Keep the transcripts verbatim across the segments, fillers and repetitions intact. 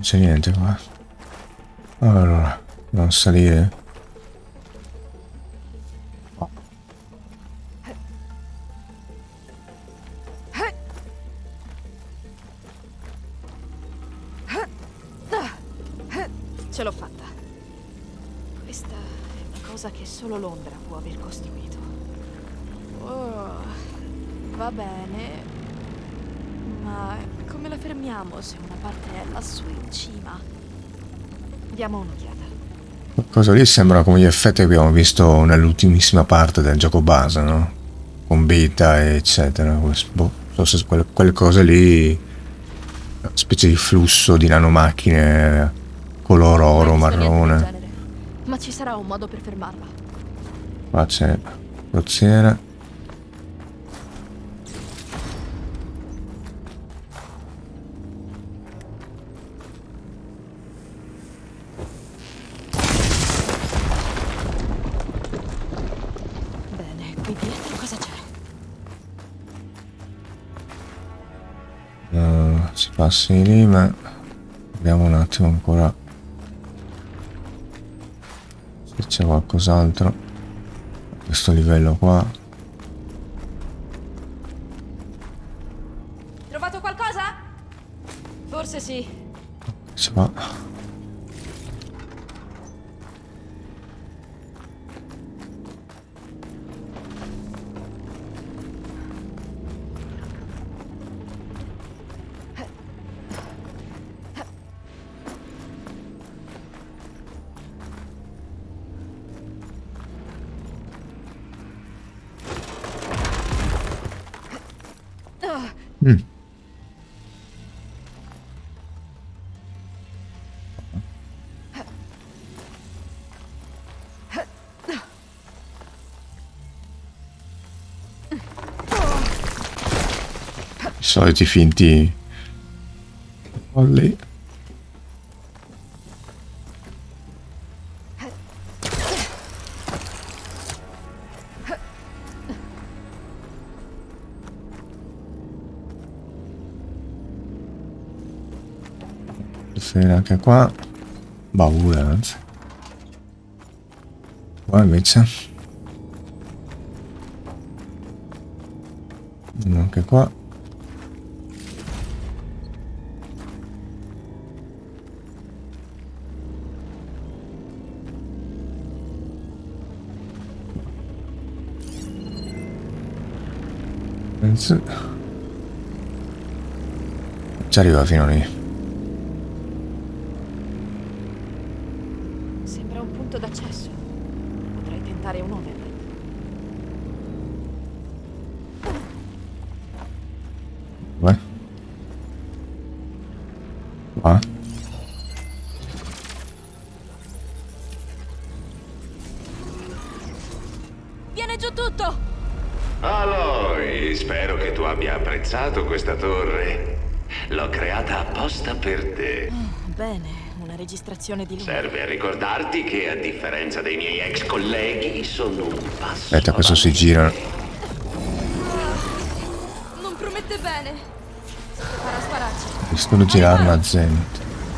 Non c'è niente qua. Allora, dobbiamo salire. Ce l'ho fatta. Questa è una cosa che solo Londra può aver costruito. Oh, va bene. Ma come la fermiamo se una parte è lassù in cima? Diamo un'occhiata. Qualcosa lì sembra come gli effetti che abbiamo visto nell'ultimissima parte del gioco base, no? Con beta eccetera. Boh, non so se quelle, quelle cose lì, una specie di flusso di nanomacchine color oro, marrone. Ma ci sarà un modo per fermarla. Qua c'è carrozziere. Bene, qui dietro cosa c'è? Uh, si passa di lì, ma vediamo un attimo ancora se c'è qualcos'altro a questo livello qua. Trovato qualcosa? Forse sì. C'è qua. Mm. I soliti finti folli. Anche qua baule, anzi qua invece anche qua ci arriva fino lì. D'accesso. Potrei tentare un override. Vai. Va. Viene giù tutto! Aloy, spero che tu abbia apprezzato questa torre. L'ho creata apposta per te. Oh, bene. Una registrazione di lui. Serve a ricordarti che, a differenza dei miei ex colleghi, sono un passo. Aspetta, questo si gira. Non promette bene. Si prepara a spararci. Riescono a girare una zenith.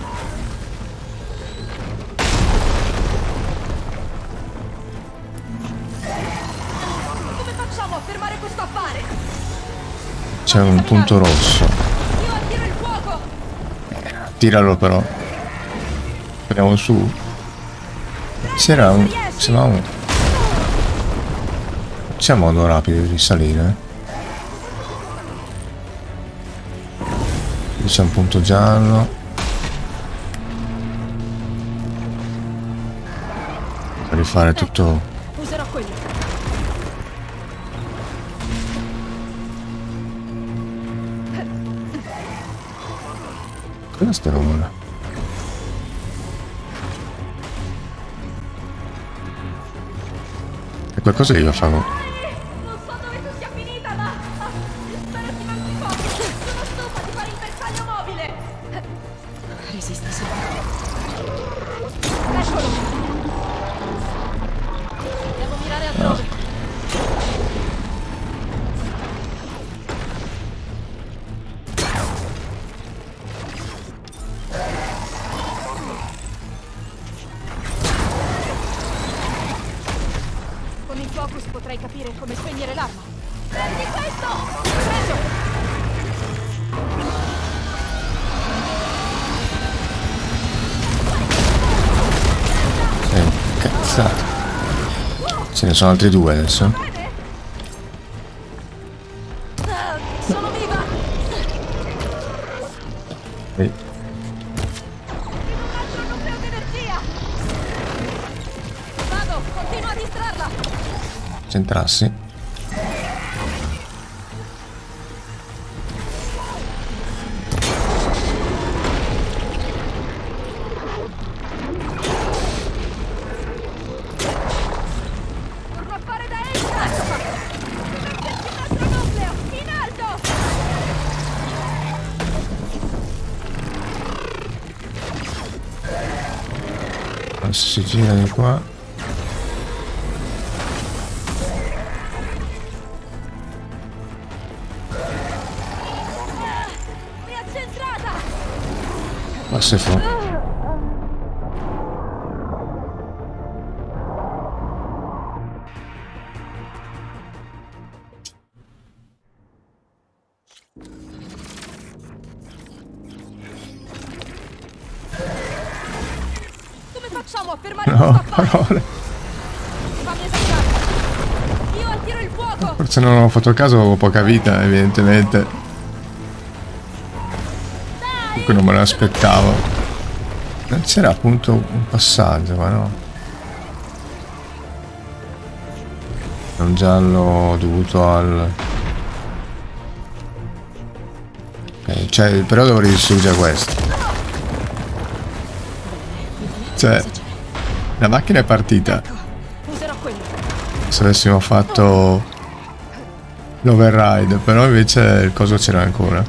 Come facciamo a fermare questo affare? C'è un punto rosso. Io attiro il fuoco. Eh, tiralo però. Andiamo su. C'era un... C'era un... C'è un modo rapido di salire. Qui c'è un punto giallo. Per rifare tutto. Userò quello. Cosa sta roba? Qualcosa che io fare. Non so dove tu sia finita, ma spero ti manchi poco. Sono stufa di fare il bersaglio mobile. Resisti, sì. Eccolo. Devo mirare altrove. potrei capire come spegnere l'arma. Prendi questo! Preso! Sei incazzato. Ce ne sono altri due adesso. Sono viva! Ehi. Un altro nucleo di energia! Vado, continua a distrarla! Centrarsi. Torno a fare da extra! Il nostro nucleo! In alto! Adesso si gira di qua. Mi ha centrata! Passa fu. Come facciamo a fermare No, questo affare? parole. Fammi esaminare! Io attiro il fuoco! Forse non ho fatto caso, avevo poca vita, evidentemente. Comunque non me l'aspettavo. Non c'era appunto un passaggio, ma no. È un giallo dovuto al... Ok, cioè, però devo ridistruggere questo. Cioè, la macchina è partita. Userò quello. Se avessimo fatto l'override, però invece il coso c'era ancora.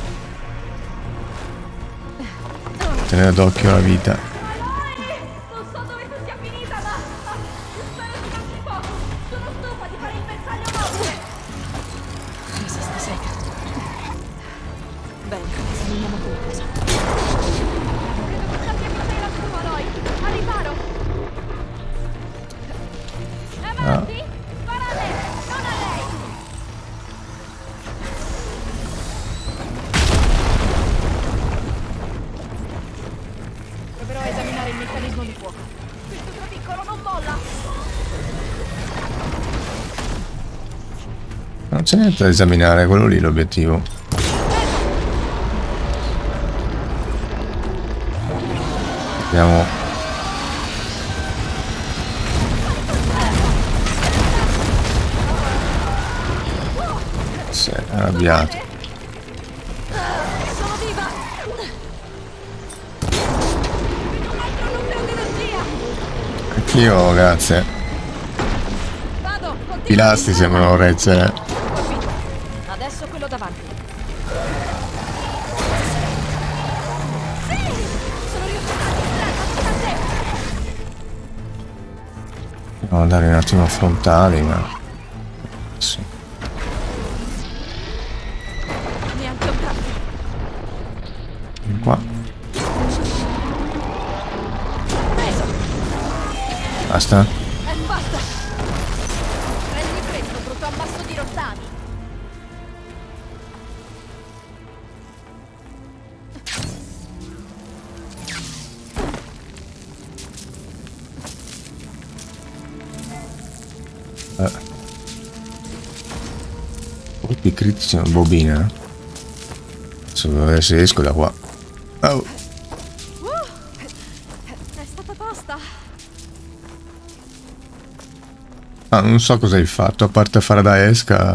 Tenere d'occhio la vita. Non so dove tu sia finita, ma spero ci passi poco. Sono stufa di fare il bersaglio mobile. Resiste secca. Bene, esaminiamo qualcosa. Credo che sappia cos'è la sua, Aloy. Al riparo. Avanti! Spara a lei, non a lei! Proverò a esaminare il meccanismo di fuoco. Questo suo piccolo non molla! Non c'è niente da esaminare, quello lì è l'obiettivo. Vediamo. Si è arrabbiato. Sono viva! Un altro nucleo di energia! Anch'io, grazie. Vado, continua. I pilastri sembrano reggere. Colpito. Adesso quello davanti. Sì! Sono riuscita a distrarla tutta a te! Devo andare un attimo a frontali, ma... Sì. Neanche un cazzo. Qua. Preso! Basta. E basta! Prendi questo, brutto ammasso di rottami! Eh. Colpi critici una bobina. Adesso devo vedere se esco da qua. Oh. Uh, è stata tosta! Ah, non so cosa hai fatto, a parte fare da esca.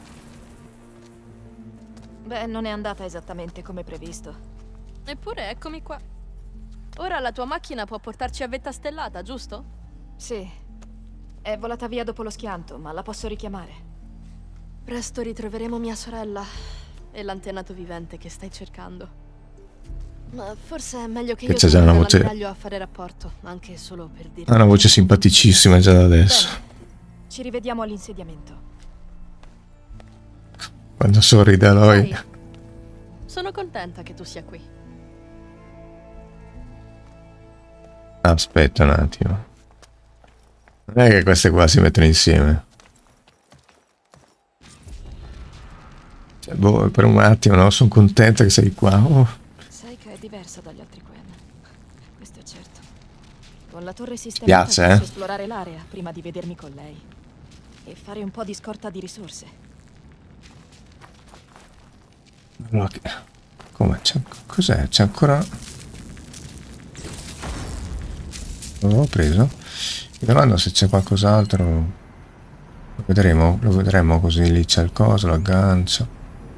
Beh, non è andata esattamente come previsto. Eppure eccomi qua. Ora la tua macchina può portarci a vetta stellata, giusto? Sì. È volata via dopo lo schianto, ma la posso richiamare. Presto ritroveremo mia sorella e l'antenato vivente che stai cercando. Ma forse è meglio che, Che io c'è già torni una voce- all'ammiraglio a fare rapporto, anche solo per dire. Ha una voce simpaticissima già da adesso. Bene. Ci rivediamo all'insediamento. Quando sorride Aloy. Sai, sono contenta che tu sia qui. Aspetta un attimo. Non è che queste qua si mettono insieme. boh, per un attimo, no? Sono contento che sei qua. Oh. Sai che è diverso dagli altri Quen. Questo è certo. Con la torre sistemata Piace, posso eh? esplorare l'area prima di vedermi con lei. E fare un po' di scorta di risorse. Allora, che... come? C'è... Cos'è? C'è ancora... Non l'ho preso? Mi domando se c'è qualcos'altro. Lo vedremo, lo vedremo così. Lì c'è il coso, l'aggancio.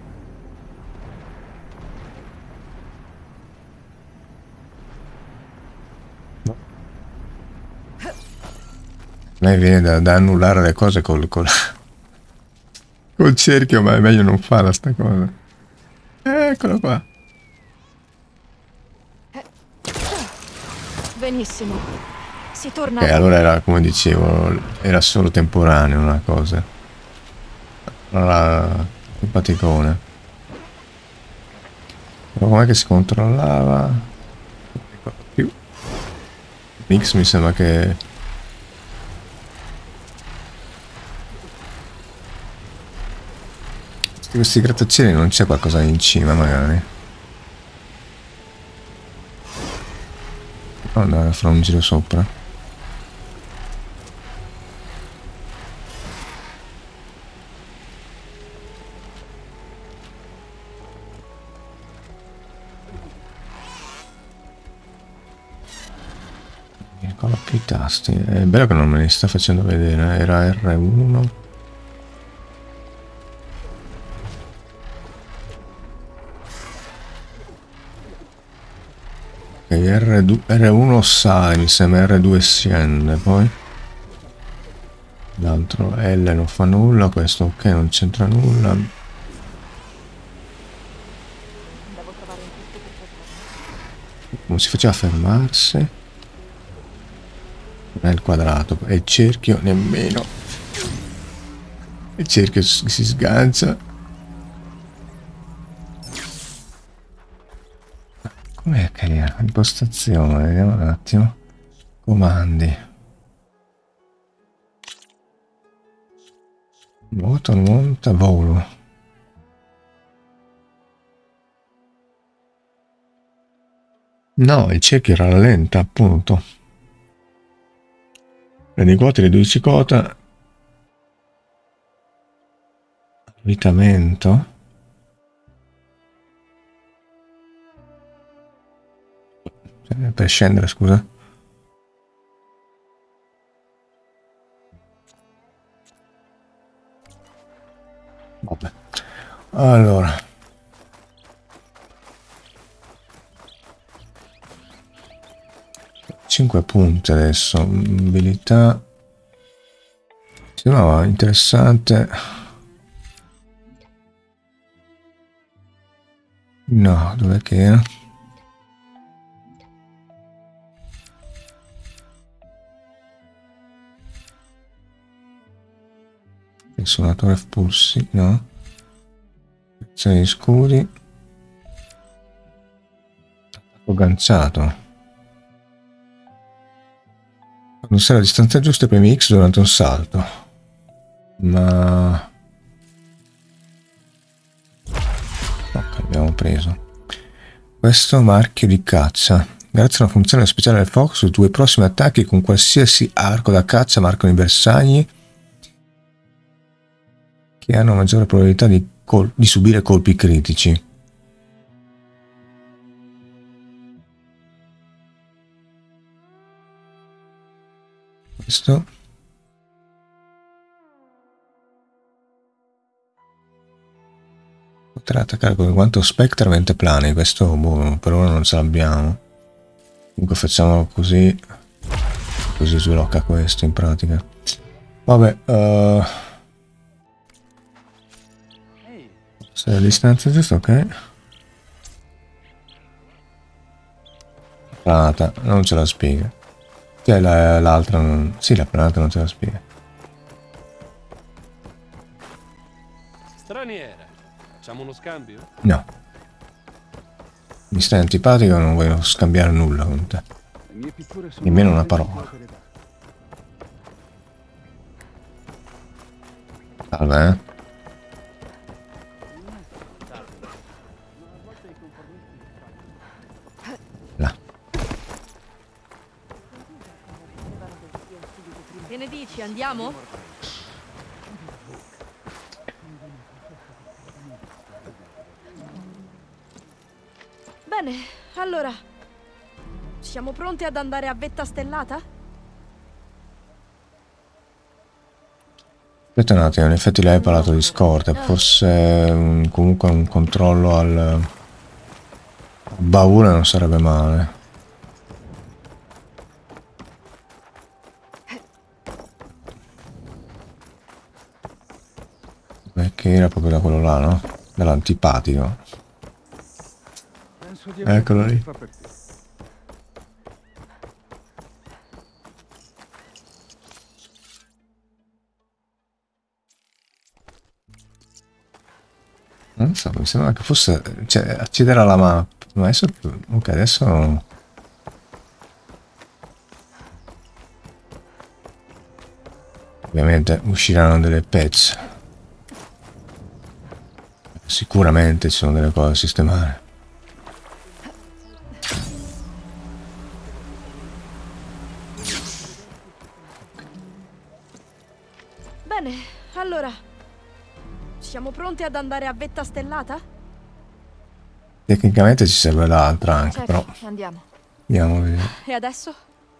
No. A me viene da, da annullare le cose col, col, col cerchio, ma è meglio non farla sta cosa. Eccolo qua. Benissimo. Si torna. E allora era, come dicevo, era solo temporaneo una cosa. Allora, simpaticone. Però com'è che si controllava? Non ricordo più. Nix mi sembra che... Questi grattacieli non c'è qualcosa in cima magari. Andare a fare un giro sopra. Con i tasti. È bello che non me li sta facendo vedere. Era erre uno. erre due, erre uno sale, mi sembra erre due scende, poi l'altro L non fa nulla, questo ok, non c'entra nulla. Come si faceva a fermarsi? Non è il quadrato, è il cerchio, nemmeno. Il cerchio si sgancia. Com'è che è? Impostazione, vediamo un attimo. Comandi. Moto, monta, volo. No, il cerchio rallenta, appunto. Prendi quote, riduci quota. Avvitamento. Per scendere, scusa. Vabbè. Allora. cinque punti adesso. Mobilità. Sembrava interessante. No, dov'è che era? Il suonatore pulsi, no? Azione di scudi. Attacco agganciato. Quando sei alla distanza giusta premi X durante un salto. Ma... ok, abbiamo preso. Questo marchio di caccia. Grazie a una funzione speciale del Fox, i tuoi prossimi attacchi con qualsiasi arco da caccia marcano i bersagli che hanno maggiore probabilità di, di subire colpi critici. Questo potrà attaccare con quanto Spectre mente plani. Questo boh, per ora non ce l'abbiamo. Comunque facciamo così, così sblocca questo in pratica. Vabbè, uh, sei a distanza giusta, ok. Planata, non ce la spiega. Cioè l'altra, non... sì, la planata non ce la spiega. Straniera, facciamo uno scambio? No. Mi stai antipatico e non voglio scambiare nulla con te. Nemmeno una parola. Salve, eh. Che ne dici, andiamo? Bene, allora... Siamo pronti ad andare a vetta stellata? Aspetta un attimo, in effetti lei ha parlato di scorte, forse um, comunque un controllo al baule non sarebbe male. Perché era proprio da quello là, no? Dall'antipatico. Eccolo lì. Non so, mi sembra che fosse... Cioè, accedere alla mappa. Ma adesso... Ok, adesso... Ovviamente usciranno delle patch. Sicuramente ci sono delle cose da sistemare. Bene, allora... Siamo pronti ad andare a vetta stellata? Tecnicamente ci serve l'altra anche, Certo, però... andiamo. Andiamo a vedere. E adesso?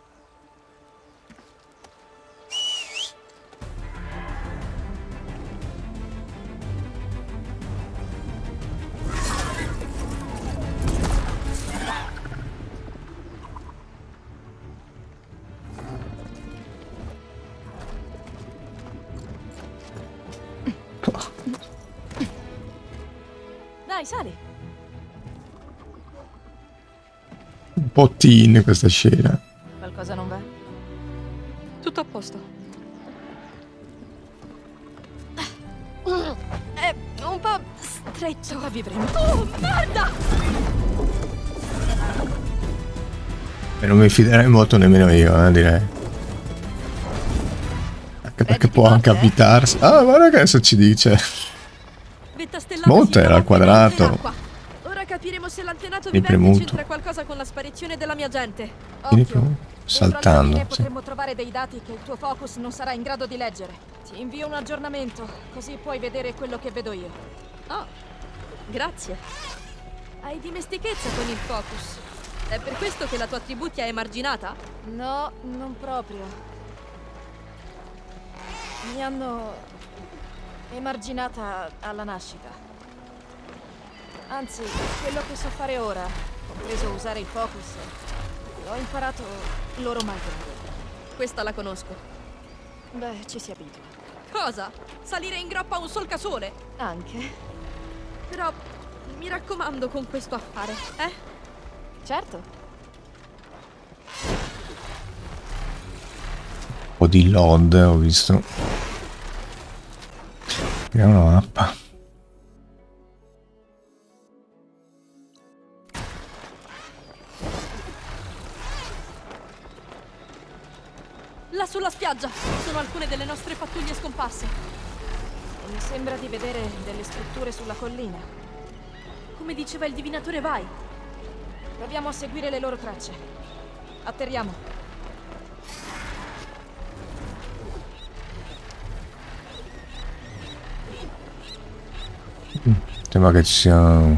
Dai, sali. Un po' teen questa scena. Qualcosa non va? Tutto a posto. È un po' stretto. Sopravvivremo. Oh, merda! E non mi fiderei molto nemmeno io, eh, direi. Anche perché può anche abitarsi. Ah, guarda che adesso ci dice. Monte era al quadrato. Ora capiremo se l'antenato Mi vivente premuto. c'entra qualcosa con la sparizione della mia gente. Vieni Occhio. più saltando. Sì. Potremmo trovare dei dati che il tuo focus non sarà in grado di leggere. Ti invio un aggiornamento, così puoi vedere quello che vedo io. Oh, grazie. Hai dimestichezza con il focus. È per questo che la tua tribù ti ha emarginata? No, non proprio. Mi hanno emarginata alla nascita. Anzi, quello che so fare ora, compreso usare il focus, l'ho imparato loro malgrado. Questa la conosco. Beh, ci si abitua. Cosa? Salire in groppa a un solcasole? Anche. Però mi raccomando con questo affare, eh? Certo. Un po' di load ho visto. Vediamo la mappa. Là sulla spiaggia sono alcune delle nostre pattuglie scomparse. E mi sembra di vedere delle strutture sulla collina. Come diceva il divinatore, vai. Proviamo a seguire le loro tracce. Atterriamo. Sembra che ci sia...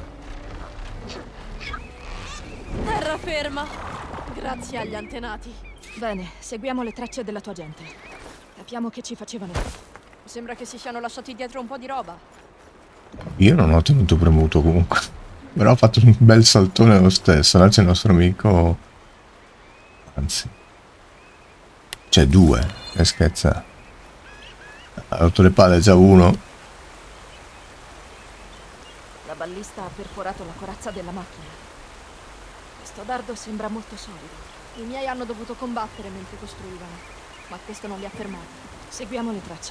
Terraferma. Grazie agli antenati. Bene, seguiamo le tracce della tua gente. Capiamo che ci facevano. Sembra che si siano lasciati dietro un po' di roba. Io non ho tenuto premuto comunque. Però ho fatto un bel saltone lo stesso. Là c'è il nostro amico. Anzi. C'è due. Che scherza. Ha rotto le palle già uno. La ballista ha perforato la corazza della macchina. Questo dardo sembra molto solido. I miei hanno dovuto combattere mentre costruivano, ma questo non li ha fermati. Seguiamo le tracce.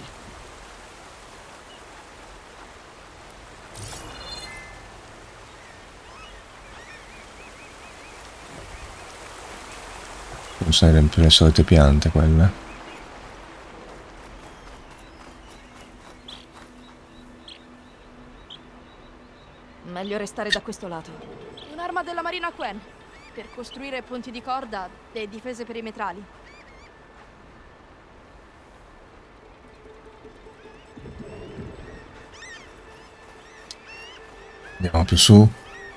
Non sai, sempre le solite piante quelle. Meglio restare da questo lato. Un'arma della Marina Quen. Per costruire ponti di corda e difese perimetrali. Andiamo più su.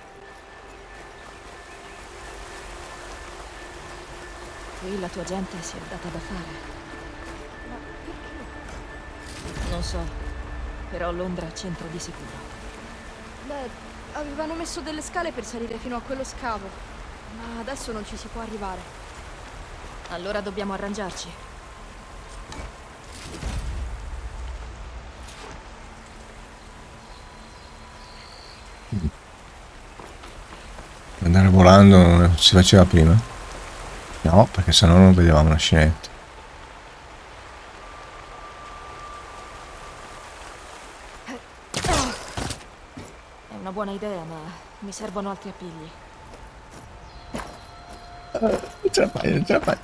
Qui la tua gente si è data da fare. Ma perché? Non so, però Londra c'entra di sicuro. Beh, avevano messo delle scale per salire fino a quello scavo, ma adesso non ci si può arrivare. Allora dobbiamo arrangiarci. Andare volando non si faceva prima? No, perché sennò non vedevamo la scenetta. È una buona idea, ma mi servono altri appigli. Non ce la fai, non ce la fai.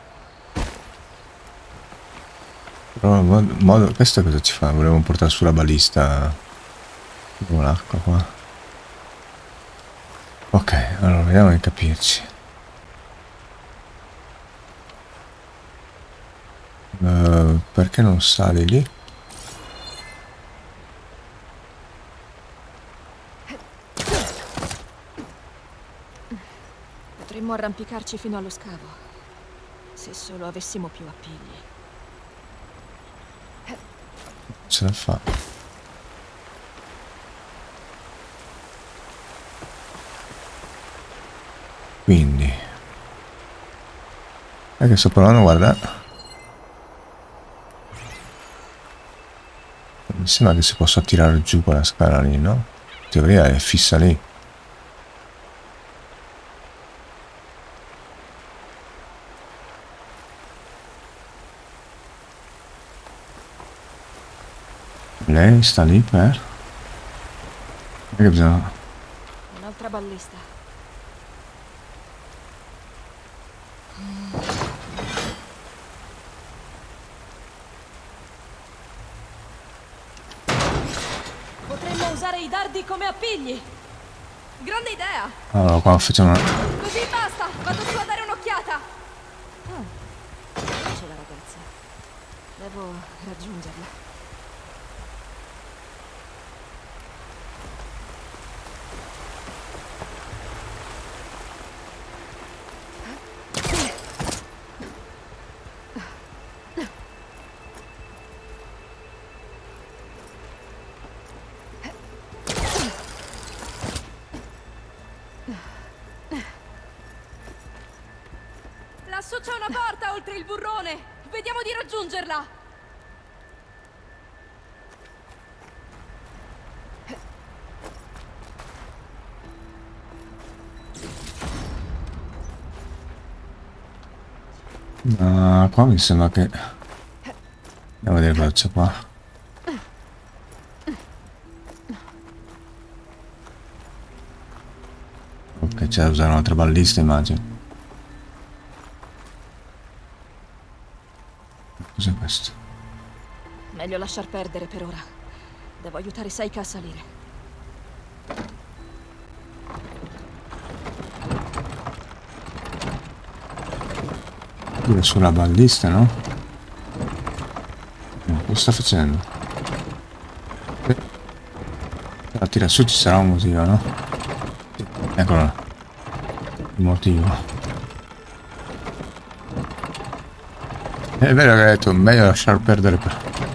Però in modo, modo, questo cosa ci fa? Volevo portare sulla balista con l'acqua qua. Ok, allora vediamo di capirci. Uh, perché non sali lì? Potremmo arrampicarci fino allo scavo, se solo avessimo più appigli. Ce la fa. Quindi è che sto provando a guardare. Mi sembra che si possa tirare giù quella scala lì, no? In teoria è fissa lì. Lei sta lì per... Che bisogna... Un'altra ballista. Potremmo usare i dardi come appigli. Grande idea. Allora qua facciamo una... Così basta, vado su a dare un'occhiata. Ah, c'è la ragazza. Devo raggiungerla. Lassù c'è una porta oltre il burrone. Vediamo di raggiungerla. Ah, qua mi sembra che... Andiamo a vedere cosa c'è qua. Ok, c'è da usare un'altra ballista, immagino. Cos'è questo? Meglio lasciar perdere per ora. Devo aiutare Seika a salire. Pure sulla ballista, no? No, cosa sta facendo? Se la tira su ci sarà un motivo, no? Eccolo là. Il motivo. È vero che hai detto meglio lasciar perdere per...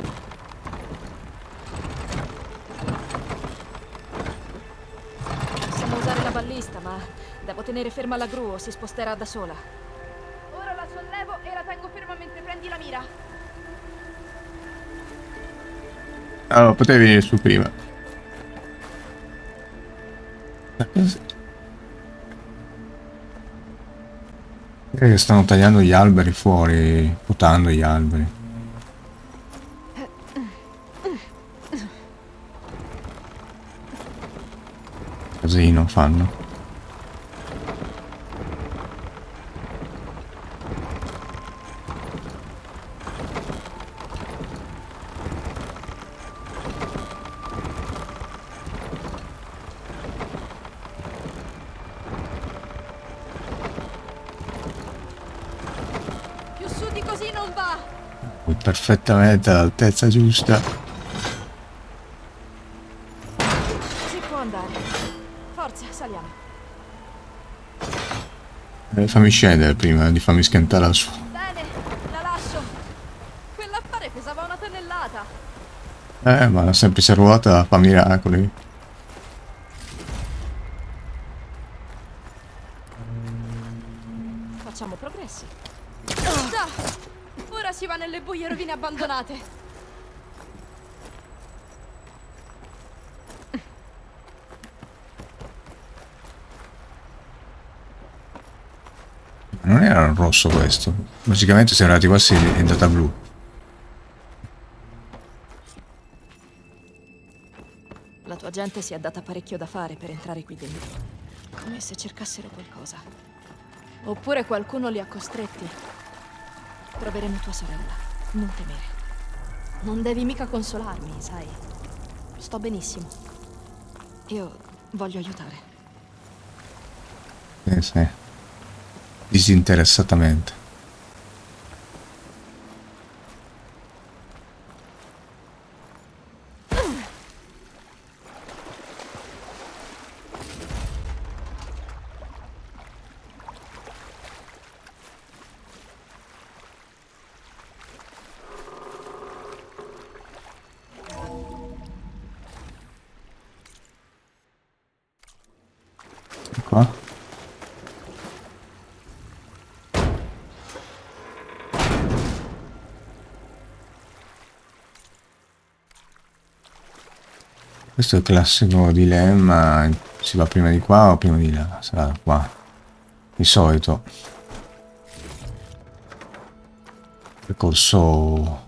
Possiamo usare la ballista, ma devo tenere ferma la gru o si sposterà da sola. Ora la sollevo e la tengo ferma mentre prendi la mira. Allora, potevi venire su prima. Che stanno tagliando gli alberi fuori, potando gli alberi. Casino fanno. Così non va. Perfettamente all'altezza giusta. Si può andare. Eh, fammi scendere prima di farmi schiantare al suo. Bene, la lascio. Quell'affare pesava una tonnellata. Eh, ma la semplice ruota fa miracoli. Facciamo progressi. Già! Ora si va nelle buie rovine abbandonate. Non era rosso questo. Logicamente siamo arrivati qua, si è andata blu. La tua gente si è data parecchio da fare per entrare qui dentro. Come se cercassero qualcosa. Oppure qualcuno li ha costretti. Troveremo tua sorella. Non temere. Non devi mica consolarmi, sai. Sto benissimo. Io voglio aiutare. Eh sì. Disinteressatamente. Qua. Questo è il classico dilemma, si va prima di qua o prima di là? Sarà qua, di solito. Percorso...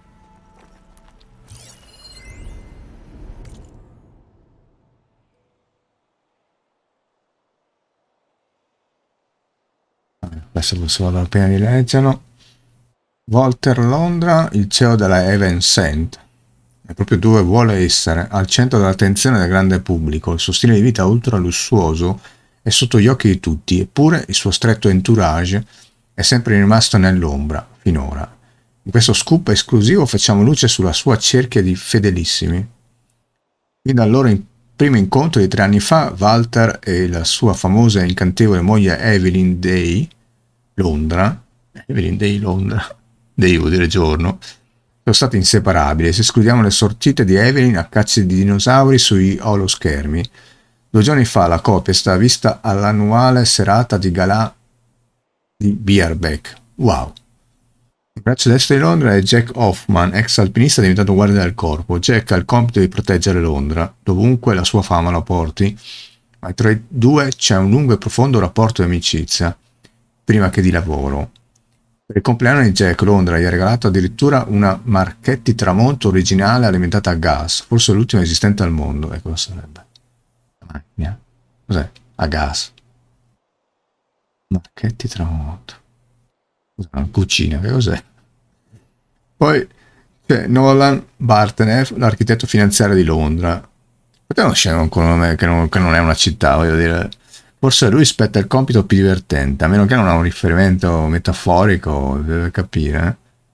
Adesso posso vado appena di leggerlo. Walter Londra, il C E O della Heaven Sent. È proprio dove vuole essere, al centro dell'attenzione del grande pubblico. Il suo stile di vita ultra lussuoso è sotto gli occhi di tutti, eppure il suo stretto entourage è sempre rimasto nell'ombra, finora. In questo scoop esclusivo facciamo luce sulla sua cerchia di fedelissimi. Fin dal loro in primo incontro di tre anni fa, Walter e la sua famosa e incantevole moglie Evelyn Day, Londra, Evelyn Day Londra, Day vuol dire giorno, sono stati inseparabili, se escludiamo le sortite di Evelyn a caccia di dinosauri sui oloschermi. Due giorni fa la coppia è stata vista all'annuale serata di galà di Bierbeck. Wow! Il braccio destro di Londra è Jack Hoffman, ex alpinista diventato guardia del corpo. Jack ha il compito di proteggere Londra, dovunque la sua fama la porti, ma tra i due c'è un lungo e profondo rapporto di amicizia, prima che di lavoro. Per il compleanno di Jack, Londra gli ha regalato addirittura una Marchetti Tramonto originale alimentata a gas, forse l'ultima esistente al mondo. E cosa sarebbe? La macchina? Cos'è? A gas. Marchetti Tramonto. Cos'è? Una cucina, che cos'è? Poi c'è Nolan Bartenev, l'architetto finanziario di Londra. Perché non c'è un nome che non, che non è una città, voglio dire... Forse a lui spetta il compito più divertente, a meno che non ha un riferimento metaforico, deve capire.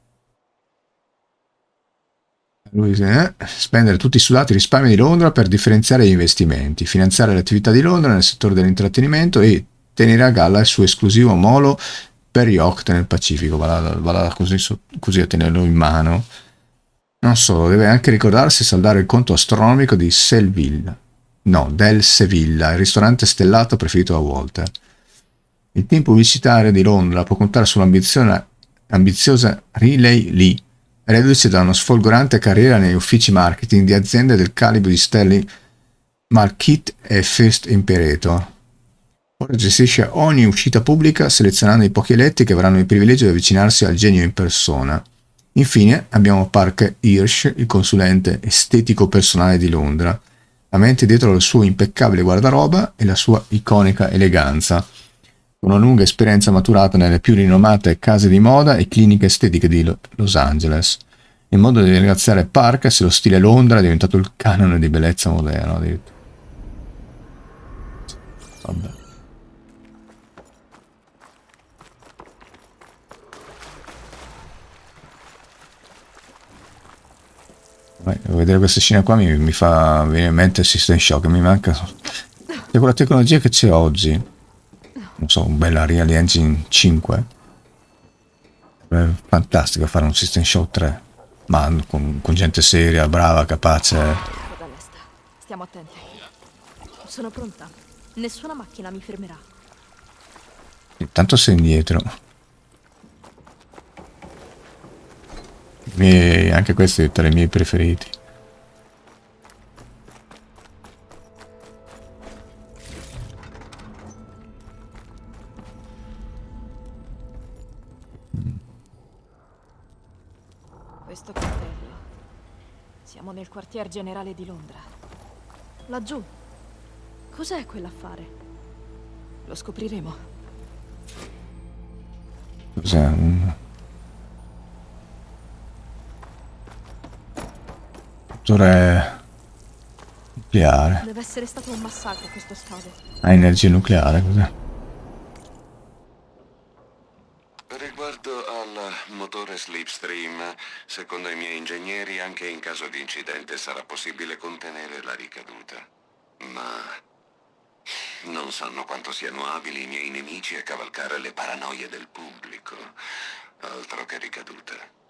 Lui eh? Spendere tutti i sudati risparmi di Londra per differenziare gli investimenti, finanziare le attività di Londra nel settore dell'intrattenimento e tenere a galla il suo esclusivo molo per yacht nel Pacifico. Vada, vada così, così a tenerlo in mano. Non solo, deve anche ricordarsi di saldare il conto astronomico di Selville. No, del Sevilla, il ristorante stellato preferito da Walter. Il team pubblicitario di Londra può contare sull'ambiziosa Riley Lee, reduce da una sfolgorante carriera negli uffici marketing di aziende del calibro di Sterling Marquette e First Imperator. Ora gestisce ogni uscita pubblica selezionando i pochi eletti che avranno il privilegio di avvicinarsi al genio in persona. Infine abbiamo Parker Hirsch, il consulente estetico personale di Londra, la mente dietro il suo impeccabile guardaroba e la sua iconica eleganza, con una lunga esperienza maturata nelle più rinomate case di moda e cliniche estetiche di Los Angeles. Il modo di ringraziare Parker se lo stile Londra è diventato il canone di bellezza moderno. Vabbè. Devo vedere questa scena qua, mi, mi fa venire in mente System Shock, mi manca. C'è quella tecnologia che c'è oggi. non so, un bel Unreal Engine cinque. È fantastico fare un System Shock tre, ma con, con gente seria, brava, capace. Coda lesta. Stiamo attenti. Sono pronta. Nessuna macchina mi fermerà. Intanto sei indietro. I miei- anche questi sono tra i miei preferiti. Questo cartello. Siamo nel quartier generale di Londra. Laggiù. Cos'è quell'affare? Lo scopriremo. Cos'è? Un motore nucleare. Deve essere stato un massacro questo stadio. Ha energia nucleare, cos'è? Riguardo al motore Slipstream, secondo i miei ingegneri, anche in caso di incidente sarà possibile contenere la ricaduta. Ma non sanno quanto siano abili i miei nemici a cavalcare le paranoie del pubblico. Altro che ricaduta.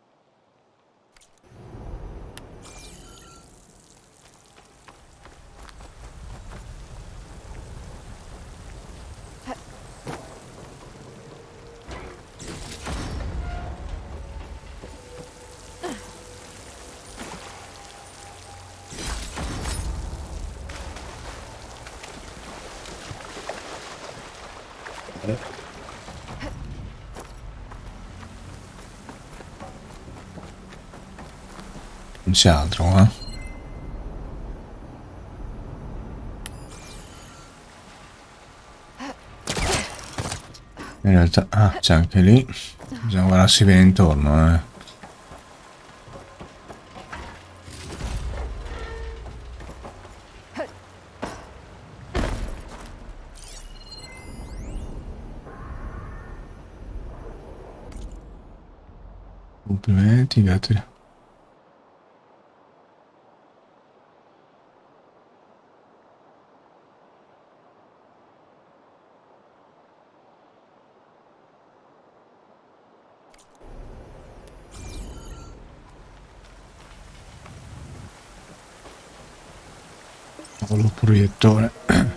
Non c'è altro, eh? In realtà... Ah, c'è anche lì. Bisogna guardarsi bene intorno, eh. Complimenti, gatti. Lo proiettore.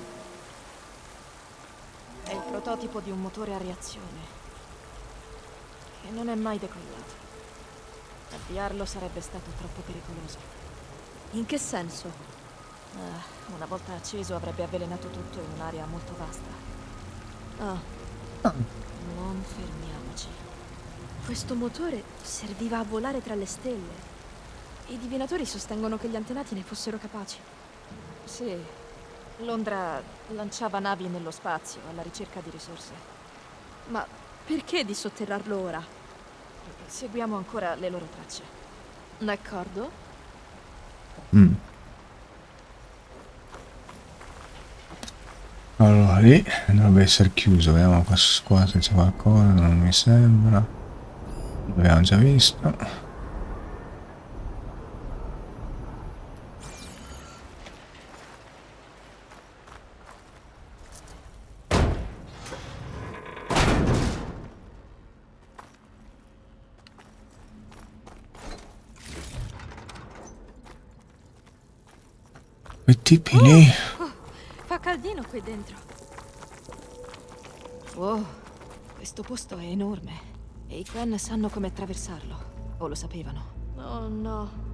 È il prototipo di un motore a reazione. Che non è mai decollato. Avviarlo sarebbe stato troppo pericoloso. In che senso? Ah, una volta acceso avrebbe avvelenato tutto in un'area molto vasta. Ah. Non fermiamoci. Questo motore serviva a volare tra le stelle. I divinatori sostengono che gli antenati ne fossero capaci. Sì. Londra lanciava navi nello spazio alla ricerca di risorse. Ma perché dissotterrarlo ora? Seguiamo ancora le loro tracce. D'accordo? Mm. Allora, lì dovrebbe essere chiuso. Vediamo qua, qua se c'è qualcosa, non mi sembra. L'abbiamo già visto. Quei tipi lì. Oh, fa caldino qui dentro. Wow, questo posto è enorme. E i Quen sanno come attraversarlo. O lo sapevano. Oh no.